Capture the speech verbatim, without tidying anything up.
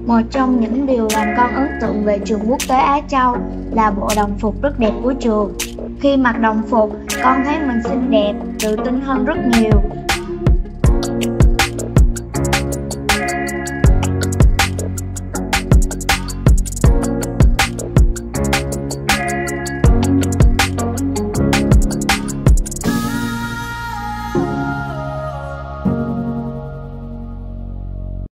Một trong những điều làm con ấn tượng về trường quốc tế Á Châu là bộ đồng phục rất đẹp của trường. Khi mặc đồng phục, con thấy mình xinh đẹp, tự tin hơn rất nhiều.